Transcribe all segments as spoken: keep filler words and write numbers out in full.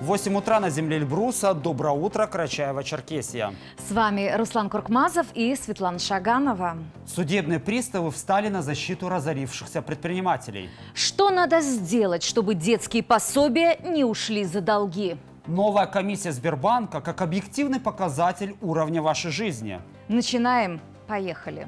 В восемь утра на земле Эльбруса. Доброе утро, Карачаево-Черкесия. С вами Руслан Куркмазов и Светлана Шаганова. Судебные приставы встали на защиту разорившихся предпринимателей. Что надо сделать, чтобы детские пособия не ушли за долги? Новая комиссия Сбербанка как объективный показатель уровня вашей жизни. Начинаем. Поехали.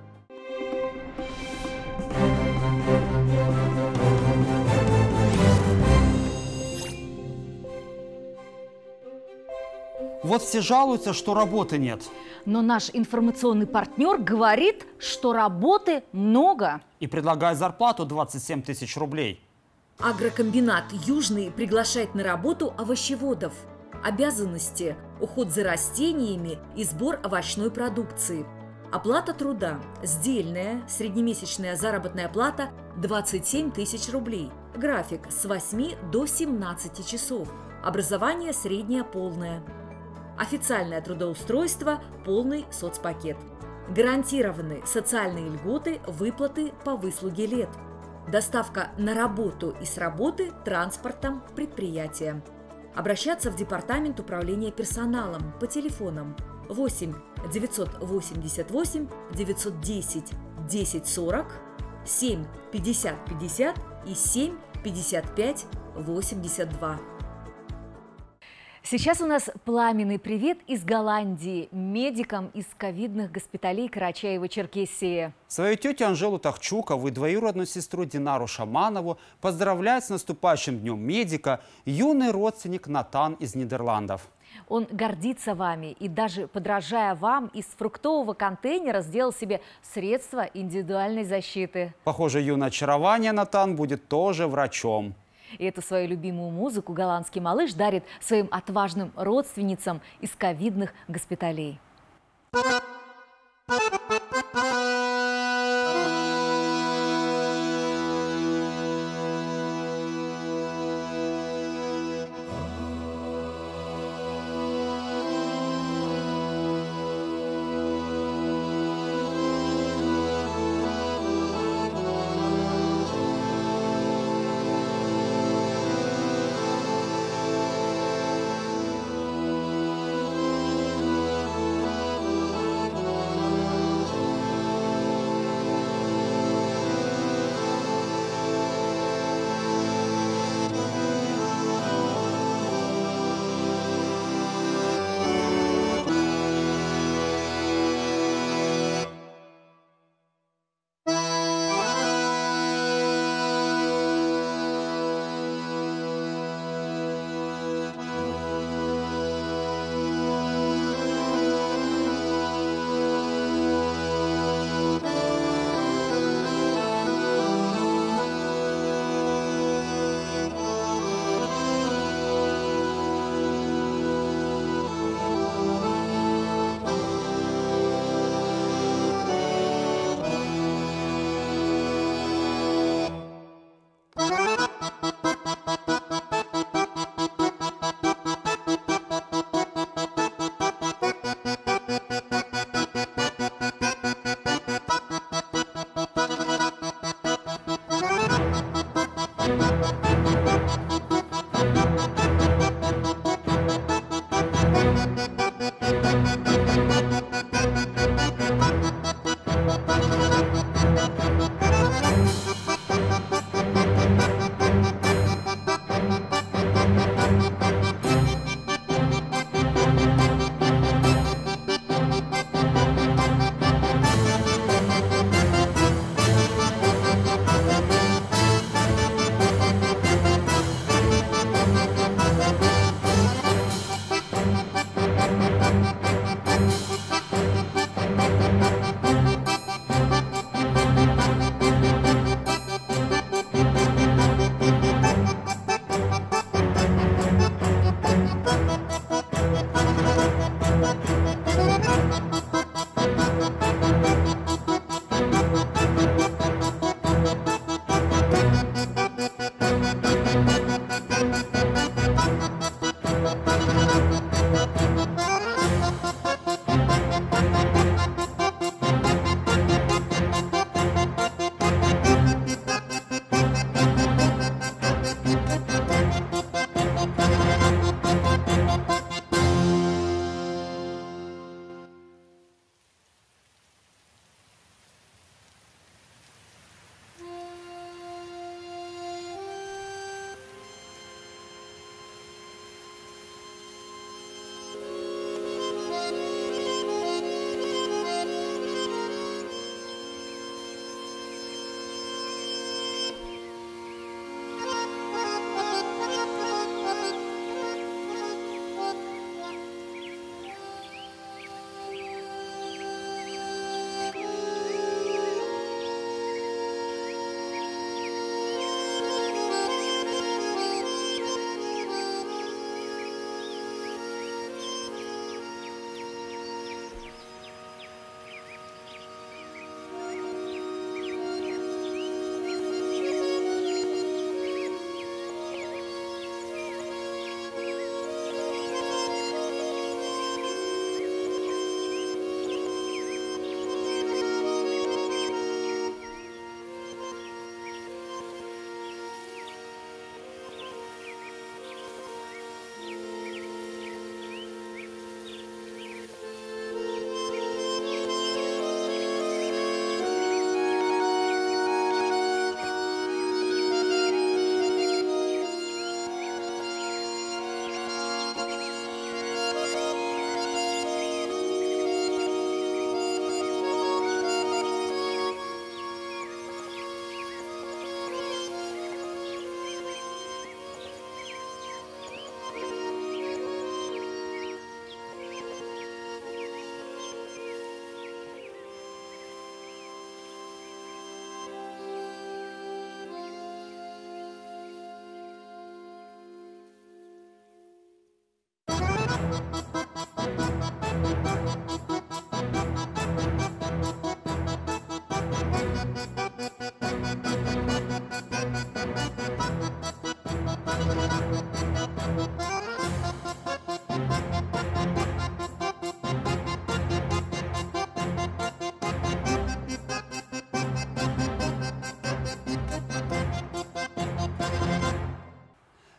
Вот все жалуются, что работы нет. Но наш информационный партнер говорит, что работы много. И предлагает зарплату двадцать семь тысяч рублей. Агрокомбинат «Южный» приглашает на работу овощеводов. Обязанности – уход за растениями и сбор овощной продукции. Оплата труда – сдельная, среднемесячная заработная плата – двадцать семь тысяч рублей. График – с восьми до семнадцати часов. Образование среднее полное. Официальное трудоустройство – полный соцпакет. Гарантированы социальные льготы, выплаты по выслуге лет. Доставка на работу и с работы транспортом предприятия. Обращаться в Департамент управления персоналом по телефонам восемь девятьсот восемьдесят восемь девятьсот десять десять сорок, семь пятьдесят пятьдесят и семь пятьдесят пять восемьдесят два. Сейчас у нас пламенный привет из Голландии медикам из ковидных госпиталей Карачаево-Черкесии. Свою тетю Анжелу Тахчукову и двоюродную сестру Динару Шаманову поздравляет с наступающим днем медика юный родственник Натан из Нидерландов. Он гордится вами и даже подражая вам из фруктового контейнера сделал себе средства индивидуальной защиты. Похоже, юное очарование Натан будет тоже врачом. И эту свою любимую музыку голландский малыш дарит своим отважным родственницам из ковидных госпиталей.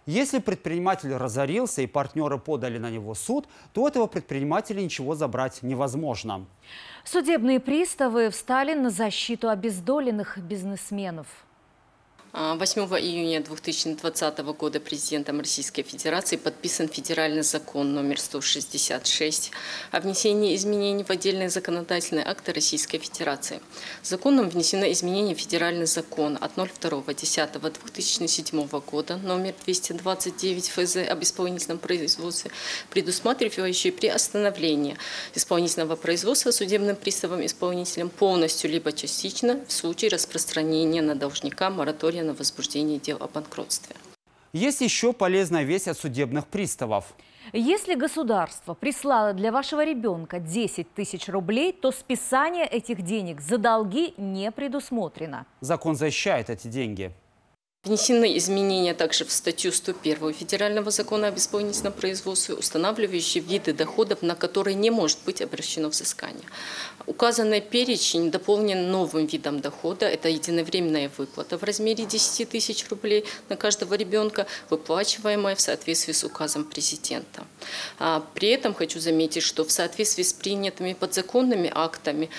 Если предприниматель разорился и партнеры подали на него в суд, то у этого предпринимателя ничего забрать невозможно. Судебные приставы встали на защиту обездоленных бизнесменов. восьмого июня две тысячи двадцатого года президентом Российской Федерации подписан федеральный закон номер сто шестьдесят шесть о внесении изменений в отдельные законодательные акты Российской Федерации. Законом внесено изменение в федеральный закон от ноль второго десятого две тысячи седьмого года номер двести двадцать девять эф зэ об исполнительном производстве, предусматривающий приостановление исполнительного производства судебным приставом-исполнителем полностью либо частично в случае распространения на должника моратория на возбуждение дел о банкротстве. Есть еще полезная весть от судебных приставов. Если государство прислало для вашего ребенка десять тысяч рублей, то списание этих денег за долги не предусмотрено. Закон защищает эти деньги. Внесены изменения также в статью сто один Федерального закона об исполнительном производстве, устанавливающие виды доходов, на которые не может быть обращено взыскание. Указанный перечень дополнен новым видом дохода. Это единовременная выплата в размере десяти тысяч рублей на каждого ребенка, выплачиваемая в соответствии с указом президента. При этом хочу заметить, что в соответствии с принятыми подзаконными актами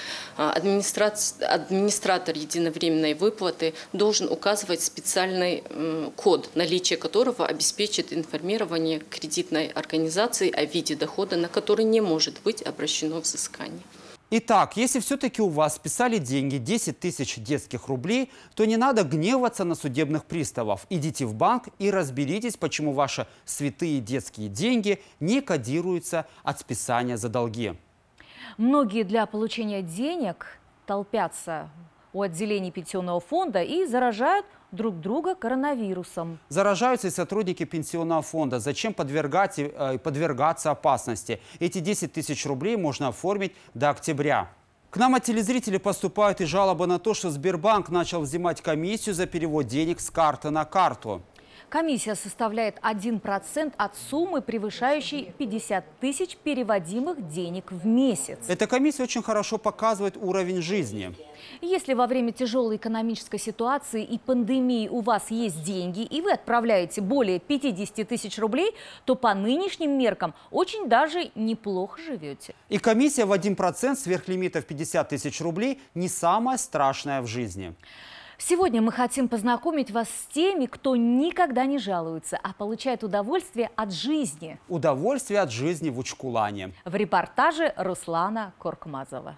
администратор единовременной выплаты должен указывать специальный код, наличие которого обеспечит информирование кредитной организации о виде дохода, на который не может быть обращено взыскание. Итак, если все-таки у вас списали деньги десять тысяч детских рублей, то не надо гневаться на судебных приставов. Идите в банк и разберитесь, почему ваши святые детские деньги не кодируются от списания за долги. Многие для получения денег толпятся у отделений пенсионного фонда и заражают друг друга коронавирусом. Заражаются и сотрудники пенсионного фонда. Зачем подвергать и э, подвергаться опасности? Эти десять тысяч рублей можно оформить до октября. К нам от телезрителей поступают и жалобы на то, что Сбербанк начал взимать комиссию за перевод денег с карты на карту. Комиссия составляет один процент от суммы, превышающей пятьдесят тысяч переводимых денег в месяц. Эта комиссия очень хорошо показывает уровень жизни. Если во время тяжелой экономической ситуации и пандемии у вас есть деньги, и вы отправляете более пятидесяти тысяч рублей, то по нынешним меркам очень даже неплохо живете. И комиссия в один процент сверхлимита в пятьдесят тысяч рублей не самая страшная в жизни. Сегодня мы хотим познакомить вас с теми, кто никогда не жалуется, а получает удовольствие от жизни. Удовольствие от жизни в Учкулане. В репортаже Руслана Коркмазова.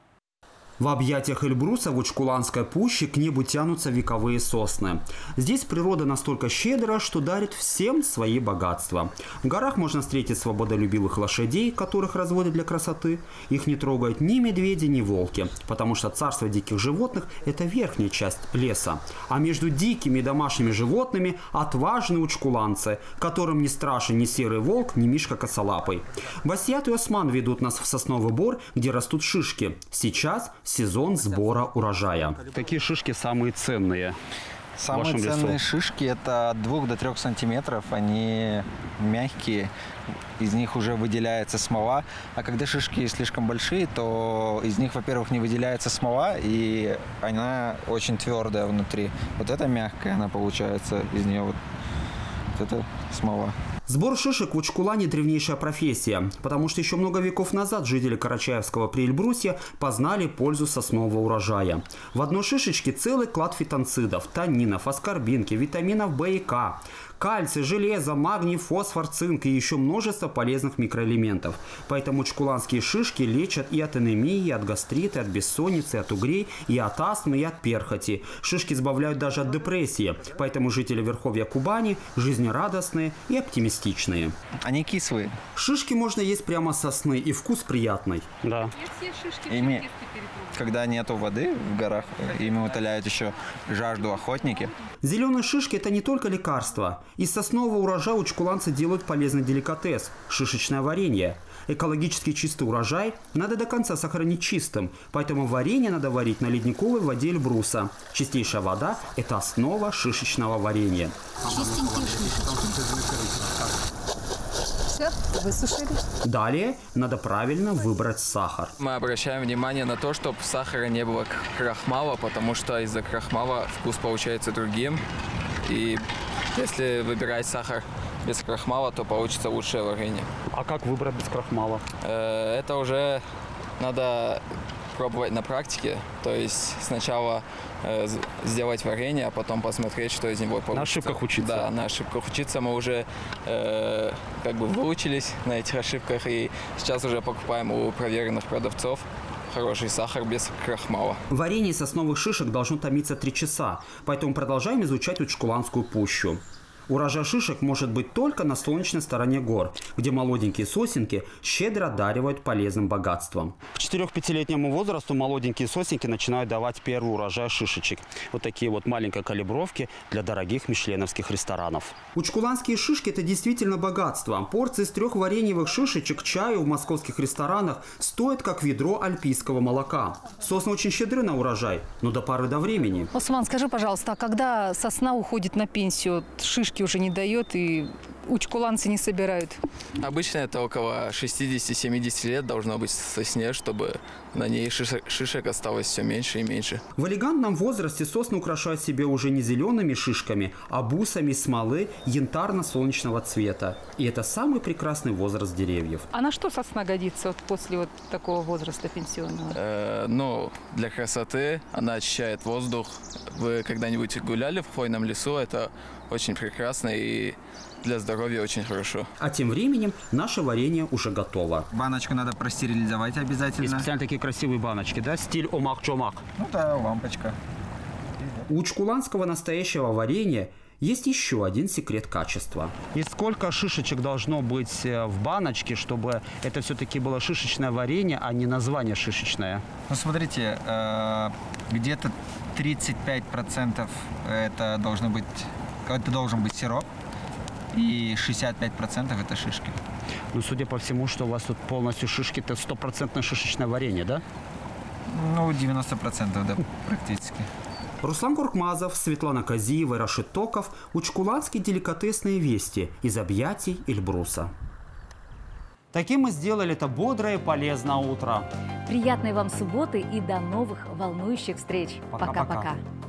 В объятиях Эльбруса в Учкуланской пуще к небу тянутся вековые сосны. Здесь природа настолько щедра, что дарит всем свои богатства. В горах можно встретить свободолюбивых лошадей, которых разводят для красоты. Их не трогают ни медведи, ни волки, потому что царство диких животных – это верхняя часть леса. А между дикими и домашними животными отважные учкуланцы, которым не страшен ни серый волк, ни мишка косолапый. Басьят и Осман ведут нас в сосновый бор, где растут шишки. Сейчас сезон сбора урожая. Какие шишки самые ценные? Самые ценные шишки это от двух до трех сантиметров. Они мягкие, из них уже выделяется смола. А когда шишки слишком большие, то из них, во-первых, не выделяется смола, и она очень твердая внутри. Вот это мягкая, она получается из нее вот, вот это смола. Сбор шишек в Учкулане – древнейшая профессия, потому что еще много веков назад жители Карачаевского Приэльбрусья познали пользу соснового урожая. В одной шишечке целый клад фитонцидов, танинов, аскорбинки, витаминов В и К, кальций, железо, магний, фосфор, цинк и еще множество полезных микроэлементов. Поэтому учкуланские шишки лечат и от анемии, и от гастрита, и от бессонницы, и от угрей, и от астмы, и от перхоти. Шишки избавляют даже от депрессии, поэтому жители Верховья Кубани жизнерадостные и оптимистичные. Они кислые. Шишки можно есть прямо с сосны, и вкус приятный. Да. Ими, когда нету воды в горах, ими утоляют еще жажду охотники. Зеленые шишки – это не только лекарство. Из соснового урожая учкуланцы делают полезный деликатес – шишечное варенье. Экологически чистый урожай надо до конца сохранить чистым, поэтому варенье надо варить на ледниковой воде Эльбруса. Чистейшая вода – это основа шишечного варенья. Чистенькие шишечки. Все, высушили. Далее надо правильно выбрать сахар. Мы обращаем внимание на то, чтобы сахара не было крахмала, потому что из-за крахмала вкус получается другим. И Если выбирать сахар без крахмала, то получится лучшее варенье. А как выбрать без крахмала? Э, Это уже надо пробовать на практике. То есть сначала э, з- сделать варенье, а потом посмотреть, что из него получится. На ошибках учиться. Да, на ошибках учиться. Мы уже э, как бы выучились на этих ошибках и сейчас уже покупаем у проверенных продавцов хороший сахар без крахмала. Варенье из сосновых шишек должно томиться три часа, поэтому продолжаем изучать Учкуланскую пущу. Урожай шишек может быть только на солнечной стороне гор, где молоденькие сосенки щедро одаривают полезным богатством. К четырёх-пятилетнему возрасту молоденькие сосенки начинают давать первый урожай шишечек. Вот такие вот маленькие калибровки для дорогих мишленовских ресторанов. Учкуланские шишки – это действительно богатство. Порции из трех вареньевых шишечек к чаю в московских ресторанах стоят как ведро альпийского молока. Сосны очень щедры на урожай, но до поры до времени. Осман, скажи, пожалуйста, а когда сосна уходит на пенсию, шишки уже не дает и учкуланцы не собирают? Обычно это около шестидесяти-семидесяти лет должно быть сосне, чтобы на ней шишек, шишек осталось все меньше и меньше. В элегантном возрасте сосны украшают себя уже не зелеными шишками, а бусами смолы янтарно-солнечного цвета. И это самый прекрасный возраст деревьев. А на что сосна годится вот после вот такого возраста пенсионного? Э, ну, для красоты она очищает воздух. Вы когда-нибудь гуляли в хвойном лесу? Это очень прекрасно и для здоровья очень хорошо. А тем временем наше варенье уже готово. Баночку надо простерилизовать обязательно. И специально такие красивые баночки, да? Стиль омак-чомак. Ну да, лампочка. У учкуланского настоящего варенья есть еще один секрет качества. И сколько шишечек должно быть в баночке, чтобы это все-таки было шишечное варенье, а не название шишечное? Ну смотрите, э, где-то тридцать пять процентов это должно быть, это должен быть сироп. И шестьдесят пять процентов это шишки. Ну, судя по всему, что у вас тут полностью шишки, это стопроцентное шишечное варенье, да? Ну, девяносто процентов, да, практически. Руслан Куркмазов, Светлана Казиева и Рашид Токов. Учкуланские деликатесные вести из объятий Эльбруса. Таким мы сделали это бодрое и полезное утро. Приятной вам субботы и до новых волнующих встреч. Пока-пока. Пока-пока.